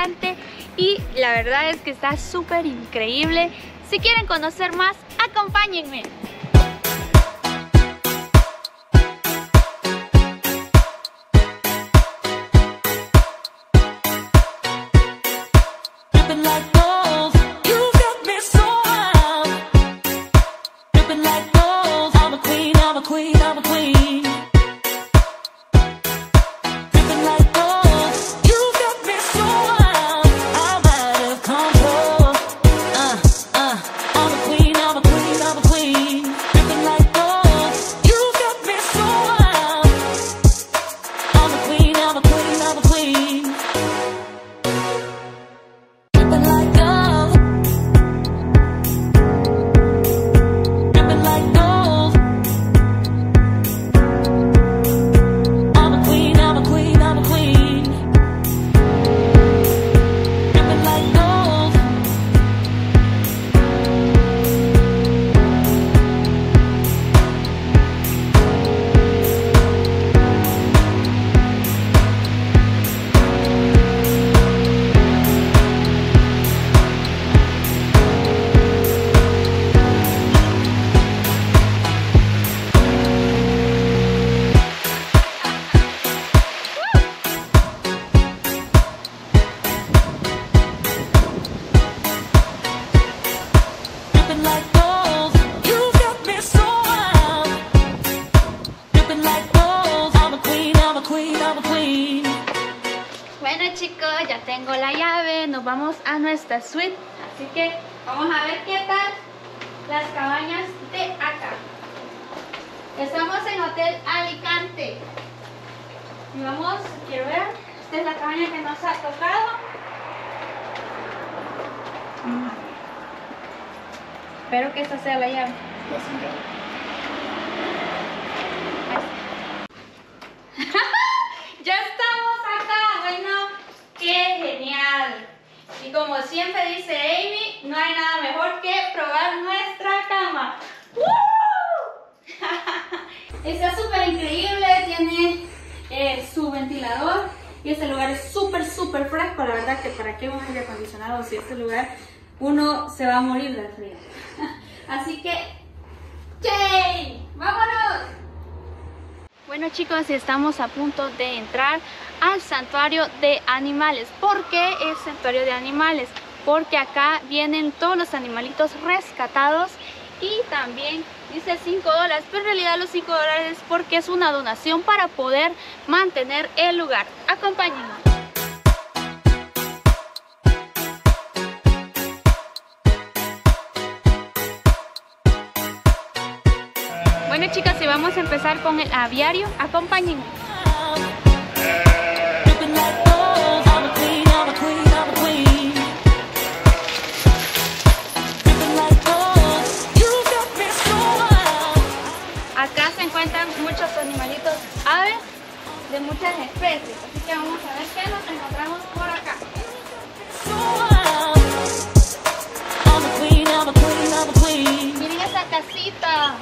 Alicante y la verdad es que está súper increíble. Si quieren conocer más, acompáñenme. Bueno chicos, ya tengo la llave, nos vamos a nuestra suite, así que vamos a ver qué tal las cabañas de acá. Estamos en Hotel Alicante y vamos, quiero ver, esta es la cabaña que nos ha tocado. Espero que esta sea la llave. Ya estamos acá, bueno, qué genial. Y como siempre dice Amy, no hay nada mejor que probar nuestra cama. Está súper increíble, tiene su ventilador y este lugar es súper fresco. La verdad que para qué un aire acondicionado si este lugar uno se va a morir del frío. Así que, ¡yay! ¡Vámonos! Bueno chicos, estamos a punto de entrar al santuario de animales. ¿Por qué es santuario de animales? Porque acá vienen todos los animalitos rescatados y también dice $5, pero en realidad los $5 es porque es una donación para poder mantener el lugar. Acompáñenme. Bueno chicas, y vamos a empezar con el aviario. Acompáñenme. Acá se encuentran muchos animalitos aves de muchas especies, así que vamos a ver qué nos encontramos por acá. Miren esa casita.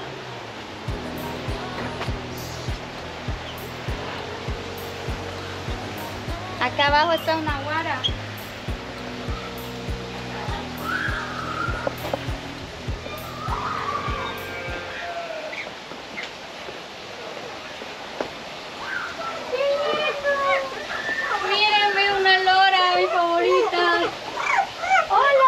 Acá abajo está una guara. Mírenme una lora, mi favorita. Hola.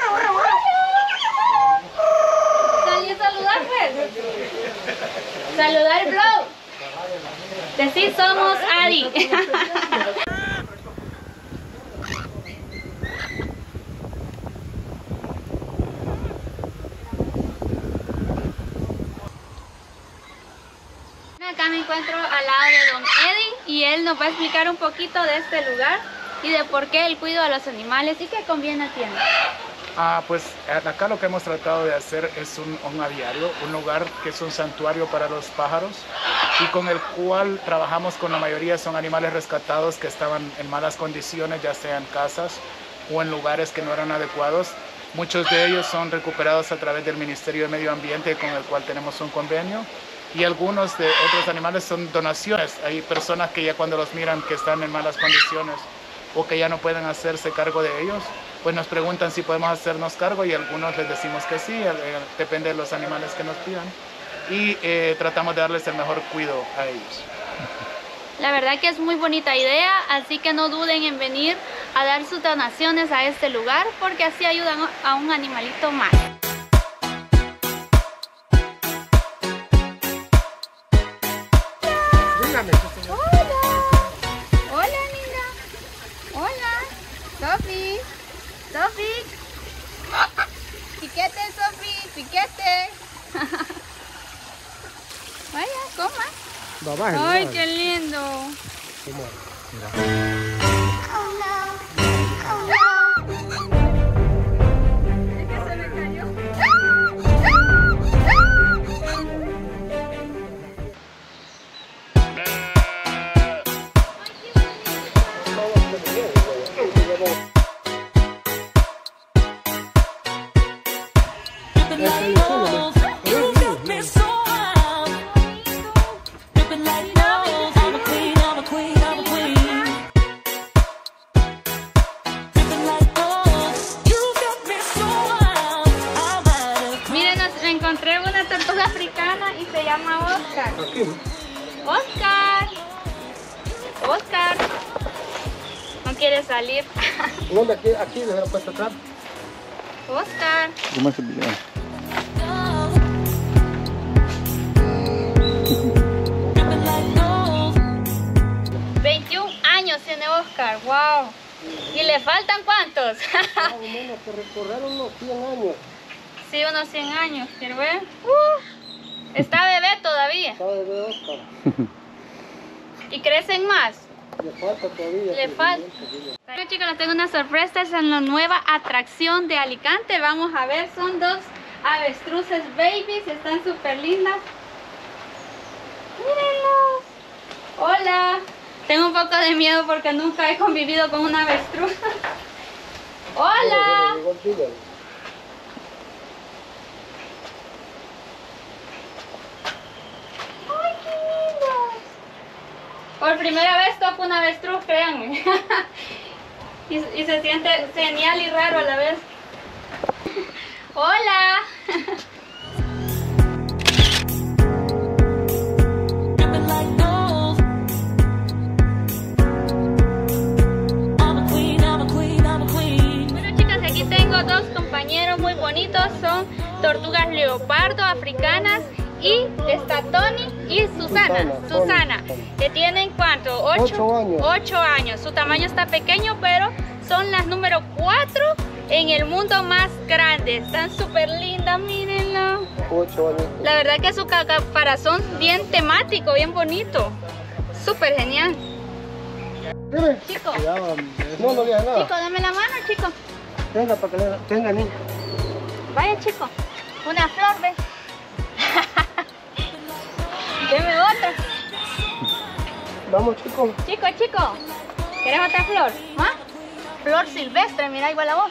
Salí a saludar, pues. Saludar el blog. Decir somos Adi. Acá me encuentro al lado de Don Eddie y él nos va a explicar un poquito de este lugar y de por qué el cuidado de los animales y qué conviene tiene. Pues acá lo que hemos tratado de hacer es un aviario, un lugar que es un santuario para los pájaros y con el cual trabajamos con la mayoría son animales rescatados que estaban en malas condiciones, ya sea en casas o en lugares que no eran adecuados. Muchos de ellos son recuperados a través del Ministerio de Medio Ambiente con el cual tenemos un convenio. Y algunos de otros animales son donaciones. Hay personas que ya cuando los miran que están en malas condiciones o que ya no pueden hacerse cargo de ellos, pues nos preguntan si podemos hacernos cargo y algunos les decimos que sí, depende de los animales que nos pidan, y tratamos de darles el mejor cuidado a ellos. La verdad que es muy bonita idea, así que no duden en venir a dar sus donaciones a este lugar, porque así ayudan a un animalito más. Hola. Hola, linda. Hola. Sofi. Sofi. Piquete, Sofi. Piquete. Vaya, coma. Ay, qué lindo. Es que se me cayó. Encontré una tortuga africana y se llama Oscar. Oscar. Oscar. No quiere salir. ¿Dónde? Aquí le he puesto atrás. Oscar. ¿Cómo es el video? Tiene Oscar, wow. ¿Y le faltan cuántos? Más o menos que recorrer unos 100 años. Sí, unos 100 años, quiero ver. Está bebé todavía. Está bebé Oscar. ¿Y crecen más? Le falta todavía. Le falta. Bueno, chicos, les tengo una sorpresa. Es en la nueva atracción de Alicante. Vamos a ver, son dos avestruces babies. Están súper lindas. Mírenlos. Hola. Tengo un poco de miedo porque nunca he convivido con una avestruz. ¡Hola! ¡Ay, qué lindos! Por primera vez toco una avestruz, créanme. y se siente genial y raro a la vez. ¡Hola! Dos compañeros muy bonitos, son tortugas leopardo africanas, y está Tony y Susana, que tienen ¿cuánto? 8 años. 8 años. Su tamaño está pequeño, pero son las número 4 en el mundo más grande. Están súper lindas, mírenla. 8 años. La verdad que su caparazón bien temático, bien bonito. Súper genial. Dime. Chico, No, no le hagas nada. chico, dame la mano, chico. Venga, para que le tenga niño. Vaya, chico, una flor, ve. Deme otra. Vamos, chicos. Chico, ¿quieres otra flor? ¿Ah? Flor silvestre, mira, igual a vos.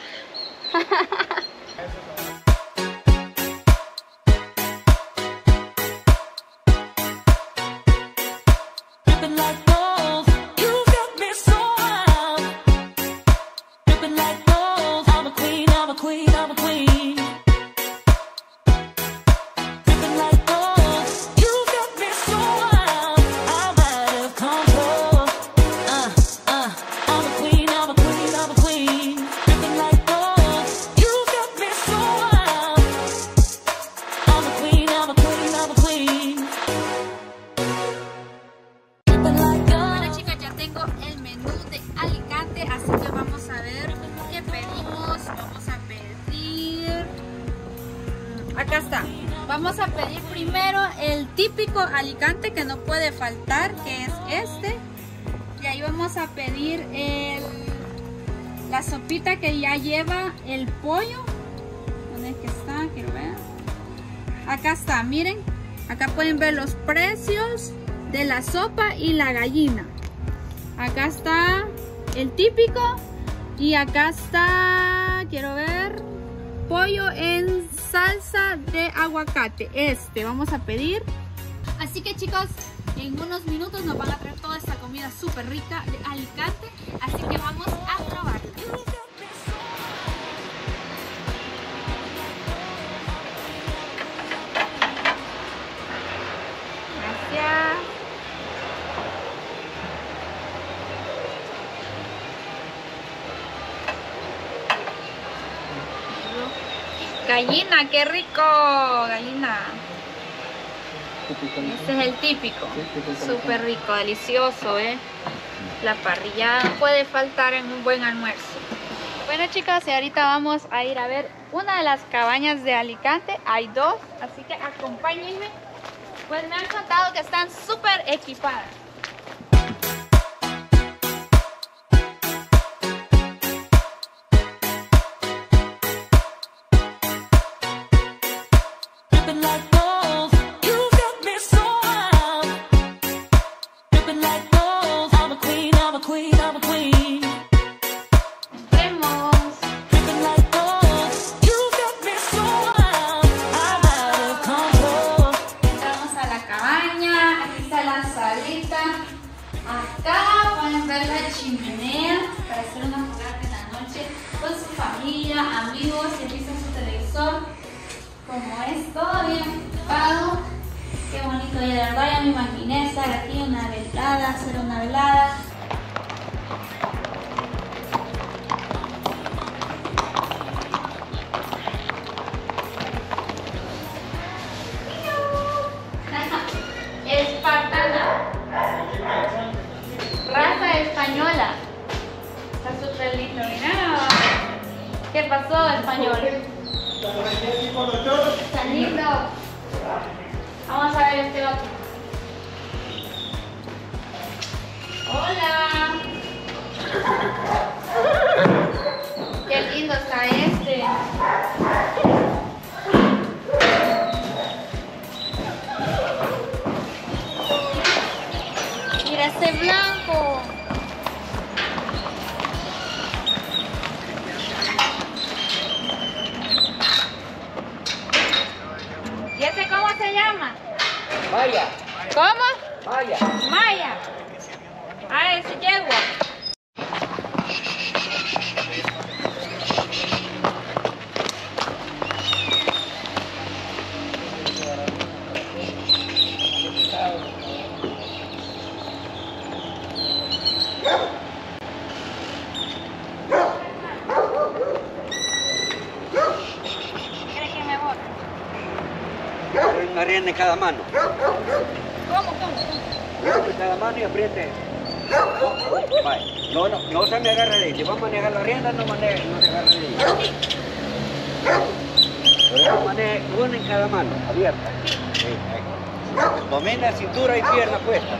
Acá está. Vamos a pedir primero el típico Alicante que no puede faltar, que es este. Y ahí vamos a pedir la sopita que ya lleva el pollo. ¿Dónde es que está? Quiero ver. Acá está, miren. Acá pueden ver los precios de la sopa y la gallina. Acá está el típico. Y acá está, quiero ver, pollo en salsa de aguacate. Vamos a pedir. Así que chicos, En unos minutos nos van a traer toda esta comida súper rica de Alicante, así que vamos a probarla. Gracias. Gallina, qué rico, gallina. Este es el típico, súper rico, delicioso, La parrilla no puede faltar en un buen almuerzo. Bueno chicas, y ahorita vamos a ir a ver una de las cabañas de Alicante. Hay dos, así que acompáñenme. Pues me han contado que están súper equipadas. Acá pueden ver la chimenea para hacer una fogata en la noche con su familia, amigos, y aquí está su televisor. Como es todo bien equipado, qué bonito. Y de verdad ya me imaginé estar aquí una velada, hacer una velada. Espartana. Raza española. Está súper lindo, mira. ¿Qué pasó, español? Está lindo. Vamos a ver este otro. Hola. Qué lindo está este. Mira este blanco. ¿Y ese cómo se llama? Maya. ¿Cómo? Maya. Maya. Ah, ese yegua. Una rienda en cada mano. ¿Cómo? En cada mano y apriete. Vale. No se me agarre de ahí. Si va a manejar la rienda, no se agarre de ahí. Pero maneje una en cada mano, abierta. Domina cintura y pierna puesta.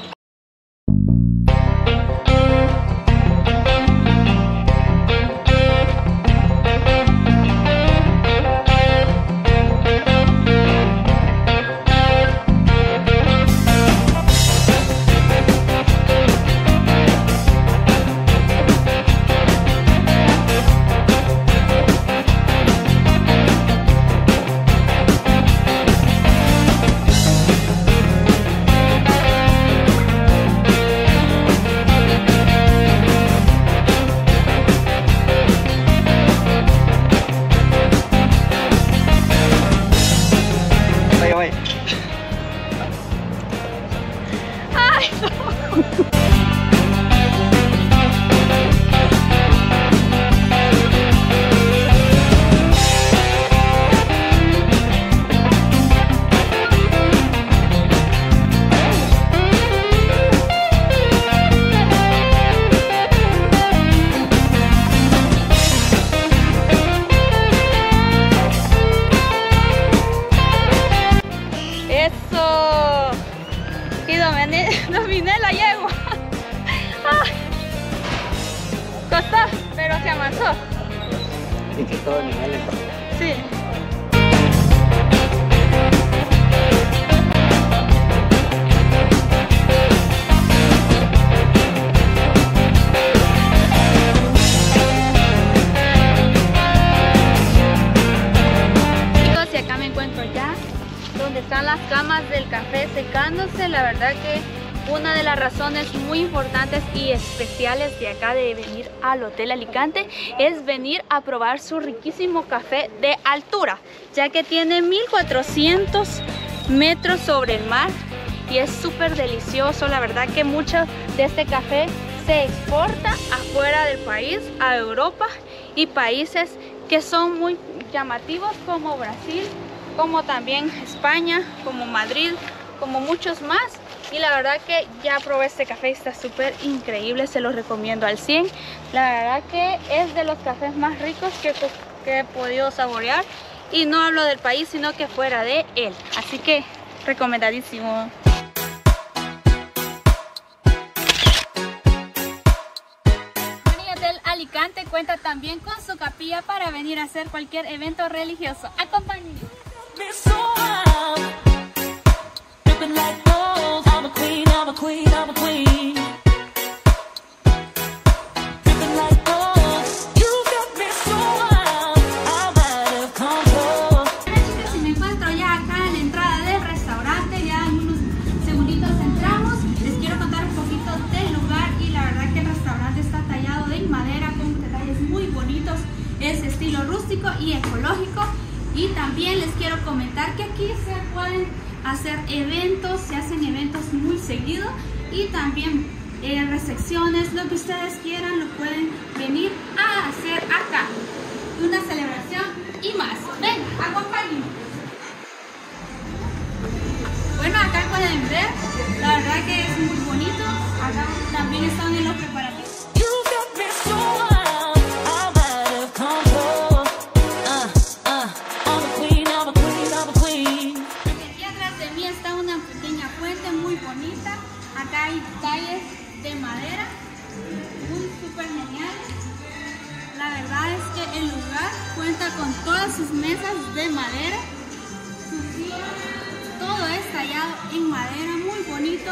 Dominé la yegua. Costó, pero se avanzó. Y que todo nivel es perfecto. Sí. Chicos, y acá me encuentro ya donde están las camas aromas del café secándose. La verdad que una de las razones muy importantes y especiales de acá de venir al Hotel Alicante es venir a probar su riquísimo café de altura, ya que tiene 1400 metros sobre el mar y es súper delicioso. La verdad que mucho de este café se exporta afuera del país, a Europa y países que son muy llamativos como Brasil, como también España, como Madrid, como muchos más. Y la verdad que ya probé este café, está súper increíble, se los recomiendo al 100. La verdad que es de los cafés más ricos que he podido saborear. Y no hablo del país, sino que fuera de él. Así que recomendadísimo. Hotel Alicante cuenta también con su capilla para venir a hacer cualquier evento religioso. Acompáñenme. Es estilo rústico y ecológico. Y también les quiero comentar que aquí se pueden hacer eventos, se hacen eventos muy seguido y también recepciones, lo que ustedes quieran lo pueden venir a hacer acá. Una celebración y más. Ven, acompáñenme. Bueno, acá pueden ver, la verdad que es muy bonito. Acá también están en los preparativos. Acá hay detalles de madera, muy súper geniales. La verdad es que el lugar cuenta con todas sus mesas de madera, sus sillas, todo es tallado en madera, muy bonito.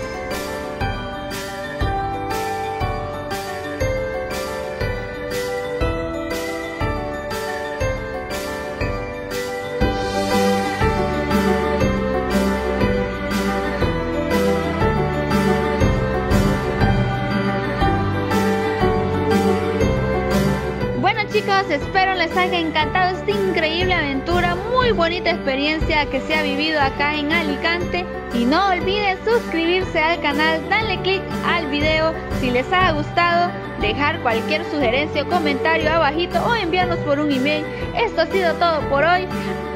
Chicos, espero les haya encantado esta increíble aventura, muy bonita experiencia que se ha vivido acá en Alicante. Y no olviden suscribirse al canal, darle click al video si les ha gustado, dejar cualquier sugerencia o comentario abajito o enviarnos por un email. Esto ha sido todo por hoy.